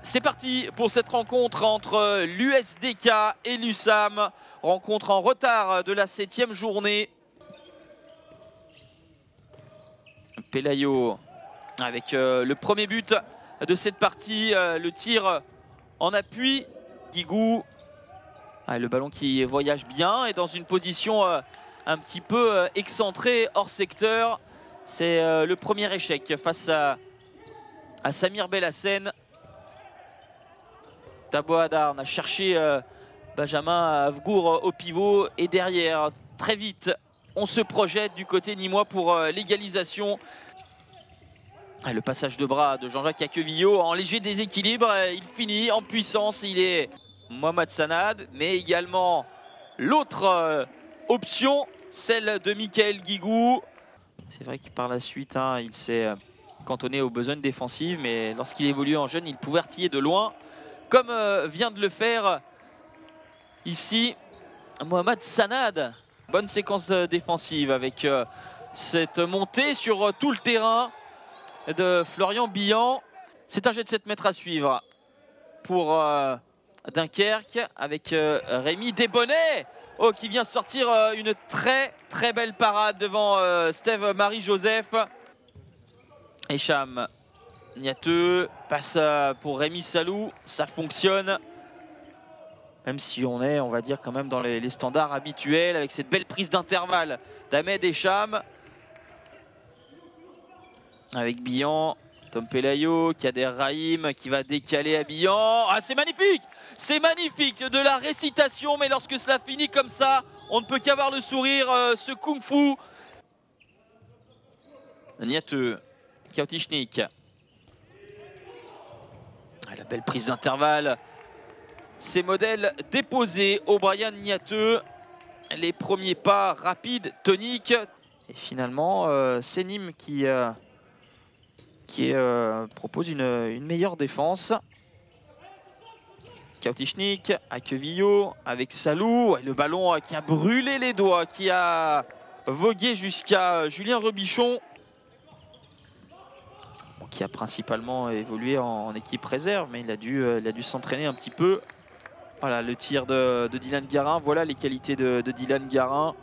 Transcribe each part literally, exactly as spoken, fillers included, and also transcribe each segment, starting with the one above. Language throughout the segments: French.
C'est parti pour cette rencontre entre l'U S D K et l'U S A M. Rencontre en retard de la septième journée. Pelayo avec euh, le premier but de cette partie. Euh, le tir en appui. Guigou. Ah, le ballon qui voyage bien et dans une position euh, un petit peu euh, excentrée hors secteur. C'est euh, le premier échec face à, à Samir Belhassen. Tabo Adarn a cherché euh, Benjamin Avgour au pivot et derrière, très vite, on se projette du côté nîmois pour euh, l'égalisation. Le passage de bras de Jean-Jacques Aquevillo en léger déséquilibre, il finit en puissance, il est Mohamed Sanad, mais également l'autre euh, option, celle de Michael Guigou. C'est vrai que par la suite, hein, il s'est cantonné aux besognes défensives, mais lorsqu'il évoluait en jeune, il pouvait artiller de loin. Comme euh, vient de le faire ici Mohamed Sanad. Bonne séquence défensive avec euh, cette montée sur euh, tout le terrain de Florian Billan. C'est un jet de sept mètres à suivre pour euh, Dunkerque avec euh, Rémi Desbonnets oh, qui vient sortir euh, une très très belle parade devant euh, Steve Marie-Joseph. Hicham Niateux passe pour Rémi Salou, ça fonctionne. Même si on est, on va dire, quand même dans les, les standards habituels avec cette belle prise d'intervalle d'Ahmed Hicham. Avec Billan, Tom Pelayo, Kader Rahim qui va décaler à Billan. Ah, c'est magnifique! C'est magnifique de la récitation, mais lorsque cela finit comme ça, on ne peut qu'avoir le sourire, euh, ce kung-fu. Niateux, Kautichnik. La belle prise d'intervalle. Ces modèles déposés au Brian Niateux. Les premiers pas rapides, toniques. Et finalement, euh, c'est Nîmes qui, euh, qui euh, propose une, une meilleure défense. Kautichnik, Aquevillo avec Salou. Et le ballon qui a brûlé les doigts, qui a vogué jusqu'à Julien Rebichon, qui a principalement évolué en, en équipe réserve, mais il a dû, euh, il a dû s'entraîner un petit peu. Voilà le tir de, de Dylan Garin, voilà les qualités de, de Dylan Garin.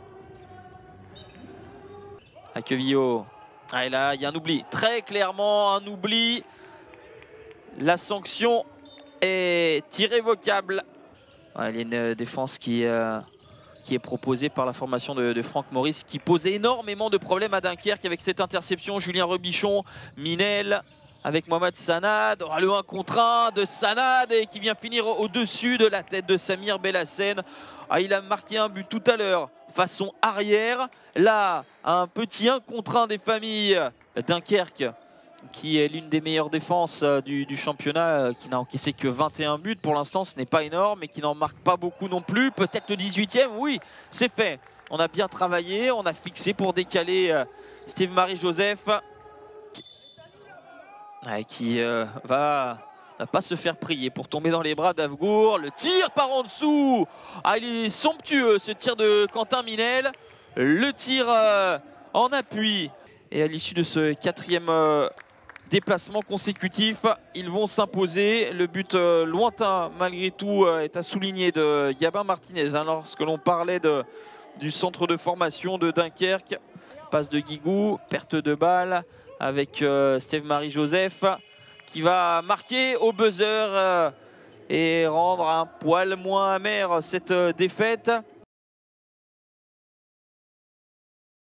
Aquevillo, ah, et là il y a un oubli, très clairement un oubli. La sanction est irrévocable. Ouais, il y a une défense qui, euh, qui est proposée par la formation de, de Franck Maurice, qui pose énormément de problèmes à Dunkerque avec cette interception. Julien Rebichon, Minel avec Mohamed Sanad. Oh, le un contre un de Sanad et qui vient finir au-dessus de la tête de Samir Belhassen. Ah, il a marqué un but tout à l'heure façon arrière. Là, un petit un contre un des familles. Dunkerque, qui est l'une des meilleures défenses du, du championnat, qui n'a encaissé que vingt et un buts pour l'instant, ce n'est pas énorme, mais qui n'en marque pas beaucoup non plus. Peut-être le dix-huitième, oui, c'est fait. On a bien travaillé, on a fixé pour décaler Steve Marie-Joseph, qui, qui euh, va ne pas se faire prier pour tomber dans les bras d'Avgour. Le tir par en dessous, ah, il est somptueux ce tir de Quentin Minel. Le tir euh, en appui. Et à l'issue de ce quatrième euh, déplacement consécutif, ils vont s'imposer. Le but euh, lointain, malgré tout, euh, est à souligner de Gabin Martinez. Hein, lorsque l'on parlait de, du centre de formation de Dunkerque. Passe de Guigou, perte de balle avec euh, Steve Marie-Joseph qui va marquer au buzzer euh, et rendre un poil moins amer cette euh, défaite.